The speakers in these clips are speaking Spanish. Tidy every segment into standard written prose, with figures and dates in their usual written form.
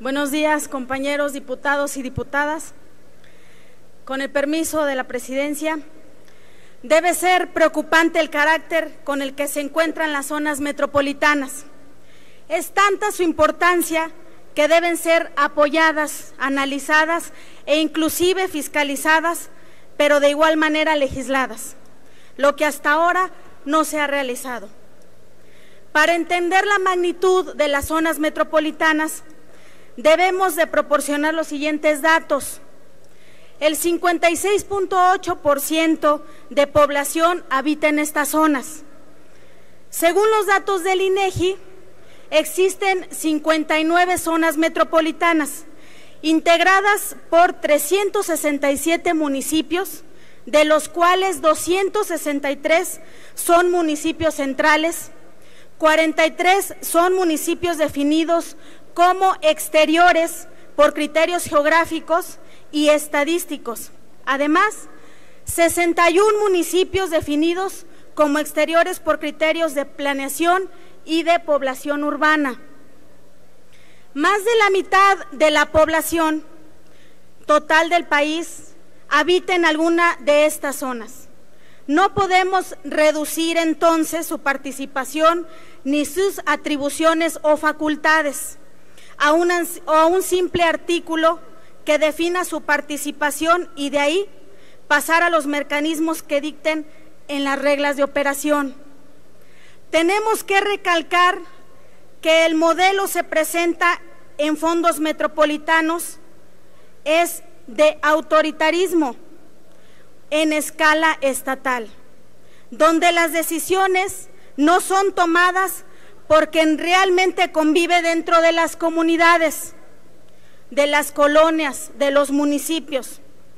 Buenos días, compañeros diputados y diputadas. Con el permiso de la presidencia, debe ser preocupante el carácter con el que se encuentran las zonas metropolitanas. Es tanta su importancia que deben ser apoyadas, analizadas e inclusive fiscalizadas, pero de igual manera legisladas, lo que hasta ahora no se ha realizado. Para entender la magnitud de las zonas metropolitanas, debemos de proporcionar los siguientes datos. El 56.8% de población habita en estas zonas. Según los datos del INEGI, existen 59 zonas metropolitanas, integradas por 367 municipios, de los cuales 263 son municipios centrales, 43 son municipios definidos como exteriores por criterios geográficos y estadísticos. Además, 61 municipios definidos como exteriores por criterios de planeación y de población urbana. Más de la mitad de la población total del país habita en alguna de estas zonas. No podemos reducir entonces su participación ni sus atribuciones o facultades a un simple artículo que defina su participación y de ahí pasar a los mecanismos que dicten en las reglas de operación. Tenemos que recalcar que el modelo se presenta en fondos metropolitanos es de autoritarismo en escala estatal, donde las decisiones no son tomadas por quien realmente convive dentro de las comunidades, de las colonias, de los municipios.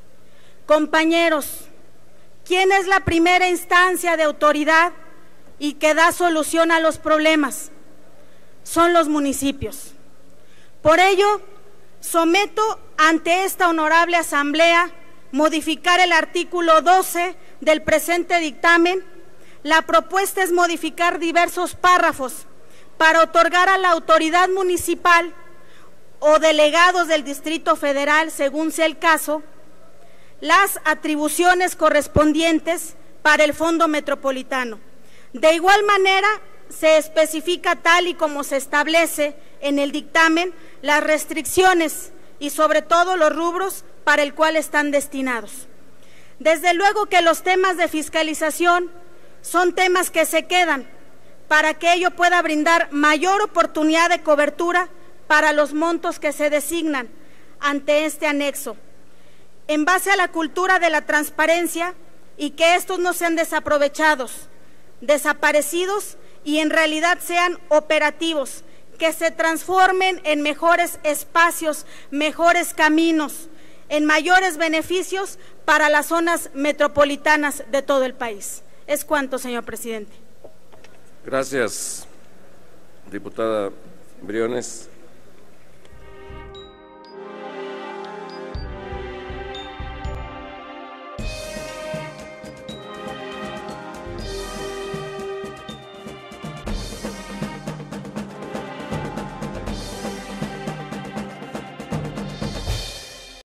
Compañeros, ¿quién es la primera instancia de autoridad y que da solución a los problemas? Son los municipios. Por ello, someto ante esta honorable asamblea modificar el artículo 12 del presente dictamen. La propuesta es modificar diversos párrafos para otorgar a la autoridad municipal o delegados del Distrito Federal, según sea el caso, las atribuciones correspondientes para el Fondo Metropolitano. De igual manera, se especifica, tal y como se establece en el dictamen, las restricciones y sobre todo los rubros para el cual están destinados. Desde luego que los temas de fiscalización son temas que se quedan para que ello pueda brindar mayor oportunidad de cobertura para los montos que se designan ante este anexo, en base a la cultura de la transparencia y que estos no sean desaprovechados, desaparecidos y en realidad sean operativos, que se transformen en mejores espacios, mejores caminos, en mayores beneficios para las zonas metropolitanas de todo el país. Es cuanto, señor presidente. Gracias, diputada Briones.